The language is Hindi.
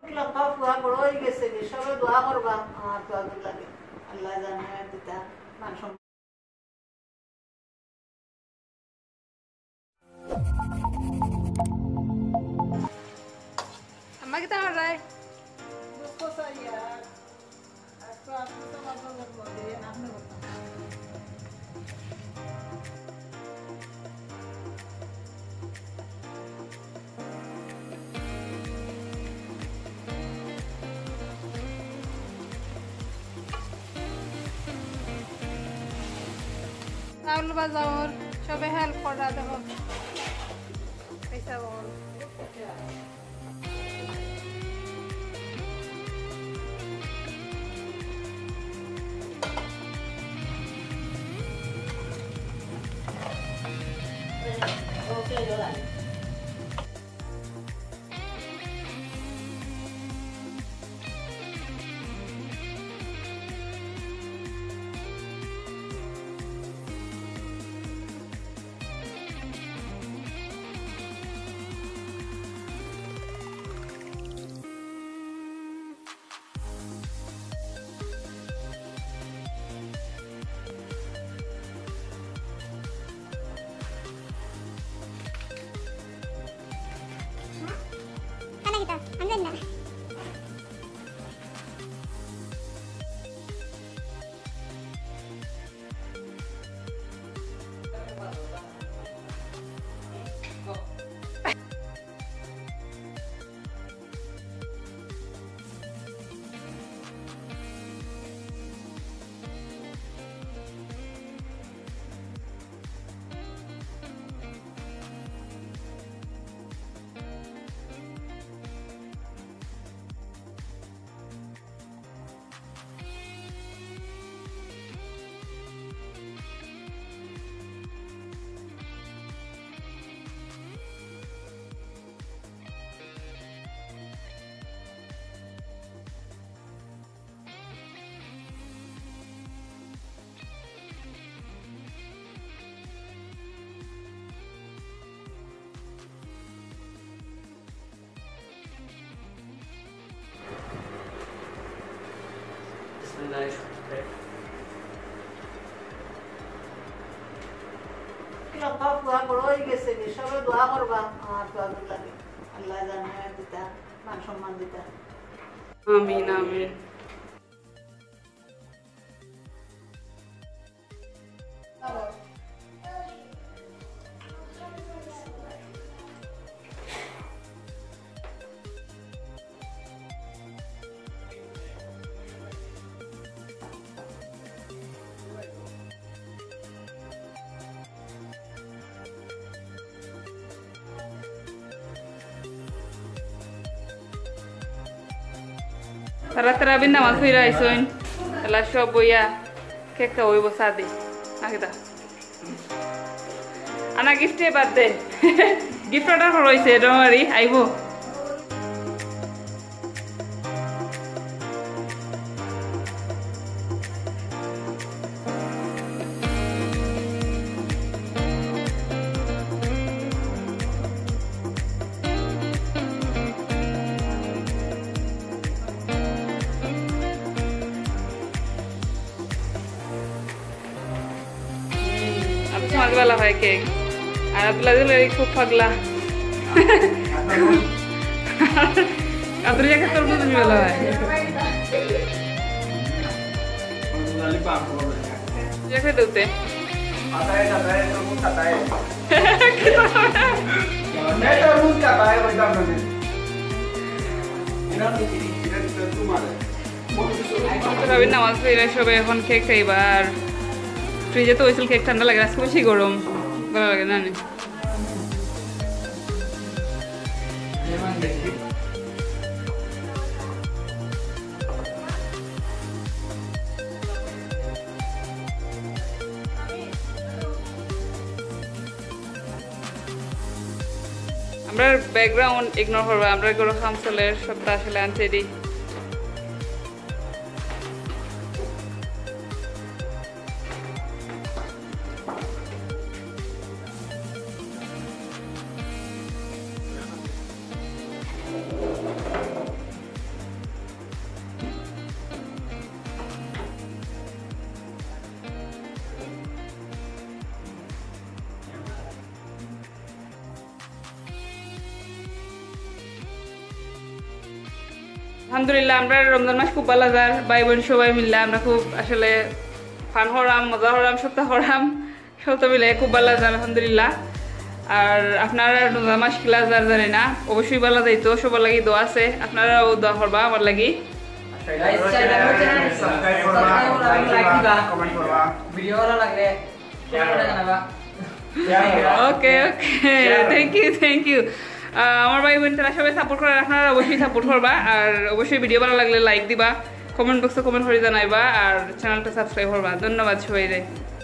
লম্বা ফুয়া বড় হয়ে গেছে সবে দোয়া করবা আমার দোয়া লাগে আল্লাহ জানে দিতা মান अम्मा कितना कर रहा है? चाउल बाजार सब हेल्प कर रहा देखो पैसा बोल Andanda. লম্বা ফুয়া বড় হয়ে গেছে সবে দোয়া করবা আমার দোয়া লাগে আল্লাহ জানে দিতা মান সম্মান দিতা आमीन आमीन Tara binda mas pira isoin la shoboya keka oi bosade agda ana gift e badde gift order horoise don't worry aibo समझ वाला है केक और अब्दुल्ला दिल खूब पगला अब्दुल्ला का तरबूज भी वाला है जैसे देते आता है तरबूज खाता है मैं तरबूज खाता है भाई साहब ने इधर तू मारे তবে নামাজ পড়ে সবে এখন কেক খাইবার ফ্রিজে তো হয়েছিল কেক ঠান্ডা লাগে আজকে বেশি গরম ভালো লাগে না আমরা ব্যাকগ্রাউন্ড ইগনোর করবো আমরা গরু খামসলের সপ্তাহ আসলে আনতে দিই আলহামদুলিল্লাহ আমরা রমজান মাস খুব ভালো যার ভাই বোন সবাই মিললে আমরা খুব আসলে ফান হরাম মজা হরাম সপ্তাহ হরাম সপ্তাহ মিলে খুব ভালো যার আলহামদুলিল্লাহ। আর আপনারা রমজান মাস কিলা যার জানি না অবশ্যই ভালো যাইতো সবার লাগি দোয়া আছে আপনারাও দোয়া করবা আমার লাগি। সাবস্ক্রাইব করবা লাইক দিবা কমেন্ট করবা ভিডিও ভালো লাগলে শেয়ার করে জানাবা। ওকে ওকে থ্যাংক ইউ আমার ভাই বোন তারা সবাই সাপোর্ট করার আপনারা অবশ্যই সাপোর্ট করবা আর অবশ্যই ভিডিও ভালো লাগলে লাইক দিবা কমেন্ট বক্সে কমেন্ট করে জানাইবা আর চ্যানেলটা সাবস্ক্রাইব করবা। ধন্যবাদ সবাই।